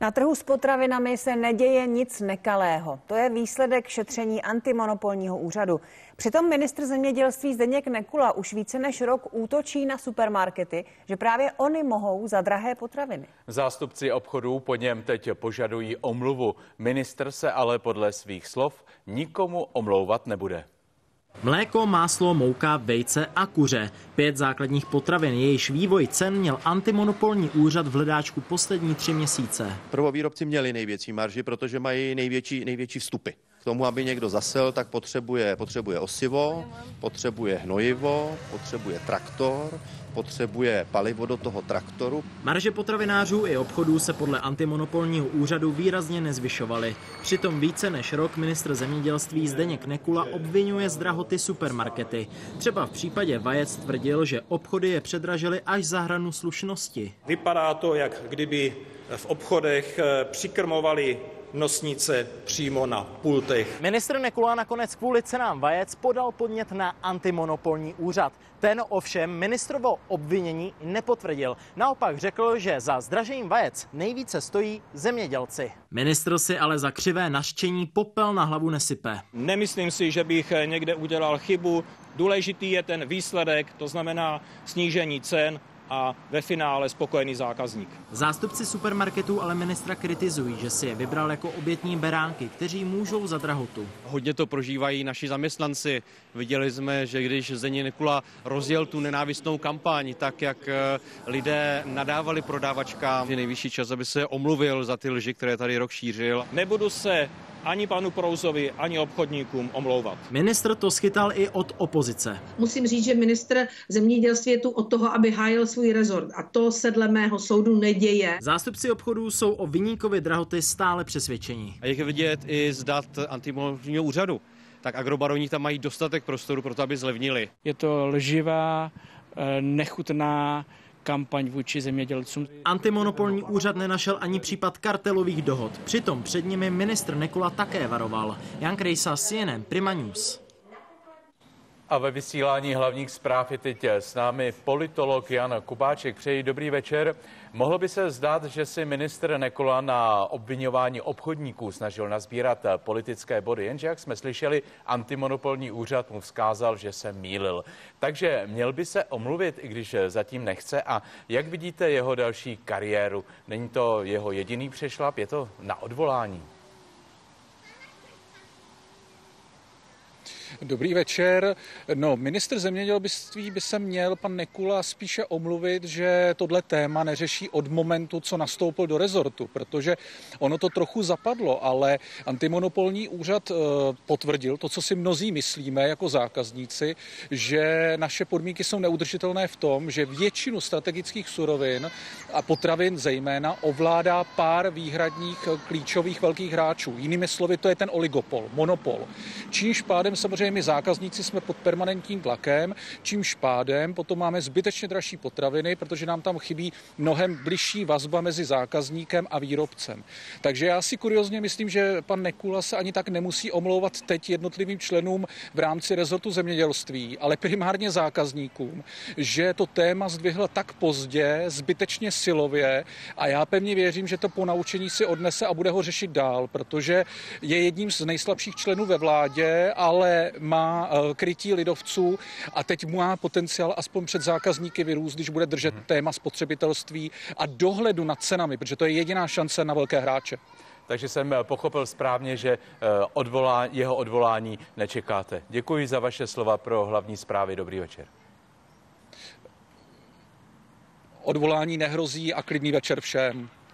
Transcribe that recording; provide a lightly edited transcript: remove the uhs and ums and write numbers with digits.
Na trhu s potravinami se neděje nic nekalého. To je výsledek šetření antimonopolního úřadu. Přitom ministr zemědělství Zdeněk Nekula už více než rok útočí na supermarkety, že právě oni mohou za drahé potraviny. Zástupci obchodů po něm teď požadují omluvu. Ministr se ale podle svých slov nikomu omlouvat nebude. Mléko, máslo, mouka, vejce a kuře. 5 základních potravin, jejichž vývoj cen měl antimonopolní úřad v hledáčku poslední 3 měsíce. Prvovýrobci měli největší marži, protože mají největší vstupy. K tomu, aby někdo zasel, tak potřebuje osivo, potřebuje hnojivo, potřebuje traktor, potřebuje palivo do toho traktoru. Marže potravinářů i obchodů se podle antimonopolního úřadu výrazně nezvyšovaly. Přitom více než rok ministr zemědělství Zdeněk Nekula obvinuje z drahoty supermarkety. Třeba v případě vajec tvrdil, že obchody je předražily až za hranu slušnosti. Vypadá to, jak kdyby v obchodech přikrmovali nosnice přímo na pultech. Ministr Nekula nakonec kvůli cenám vajec podal podnět na antimonopolní úřad. Ten ovšem ministrovo obvinění nepotvrdil. Naopak řekl, že za zdražením vajec nejvíce stojí zemědělci. Ministr si ale za křivé nařčení popel na hlavu nesype. Nemyslím si, že bych někde udělal chybu. Důležitý je ten výsledek, to znamená snížení cen a ve finále spokojený zákazník. Zástupci supermarketů ale ministra kritizují, že si je vybral jako obětní beránky, kteří můžou za drahotu. Hodně to prožívají naši zaměstnanci. Viděli jsme, že když Zdeněk Nekula rozjel tu nenávistnou kampaň, tak jak lidé nadávali prodávačkám, je nejvyšší čas, aby se omluvil za ty lži, které tady rok šířil. Nebudu se ani panu Prouzovi, ani obchodníkům omlouvat. Ministr to schytal i od opozice. Musím říct, že ministr zemědělství je tu od toho, aby hájil svůj rezort, a to se dle mého soudu neděje. Zástupci obchodů jsou o viníkovi drahoty stále přesvědčení. A jak je vidět i z dat antimonopolního úřadu, tak agrobaroni tam mají dostatek prostoru pro to, aby zlevnili. Je to lživá, nechutná kampaň vůči zemědělcům. Antimonopolní úřad nenašel ani případ kartelových dohod. Přitom před nimi ministr Nekula také varoval. Jan Krejsa, CNN, Prima News. A ve vysílání hlavních zpráv je teď s námi politolog Jan Kubáček. Přeji dobrý večer. Mohlo by se zdát, že si ministr Nekula na obviňování obchodníků snažil nazbírat politické body, jenže jak jsme slyšeli, antimonopolní úřad mu vzkázal, že se mýlil. Takže měl by se omluvit, i když zatím nechce. A jak vidíte jeho další kariéru? Není to jeho jediný přešlap, je to na odvolání? Dobrý večer. No, ministr zemědělství by se měl pan Nekula spíše omluvit, že tohle téma neřeší od momentu, co nastoupil do rezortu, protože ono to trochu zapadlo, ale antimonopolní úřad potvrdil to, co si mnozí myslíme jako zákazníci, že naše podmínky jsou neudržitelné v tom, že většinu strategických surovin a potravin zejména ovládá pár výhradních klíčových velkých hráčů. Jinými slovy, to je ten oligopol, monopol. Čímž pádem samozřejmě my zákazníci jsme pod permanentním tlakem, čímž pádem potom máme zbytečně dražší potraviny, protože nám tam chybí mnohem bližší vazba mezi zákazníkem a výrobcem. Takže já si kuriozně myslím, že pan Nekula se ani tak nemusí omlouvat teď jednotlivým členům v rámci rezortu zemědělství, ale primárně zákazníkům, že to téma zdvihl tak pozdě, zbytečně silově, a já pevně věřím, že to ponaučení si odnese a bude ho řešit dál, protože je jedním z nejslabších členů ve vládě, ale má krytí lidovců a teď má potenciál aspoň před zákazníky vyrůst, když bude držet téma spotřebitelství a dohledu nad cenami, protože to je jediná šance na velké hráče. Takže jsem pochopil správně, že jeho odvolání nečekáte. Děkuji za vaše slova pro hlavní zprávy. Dobrý večer. Odvolání nehrozí a klidný večer všem.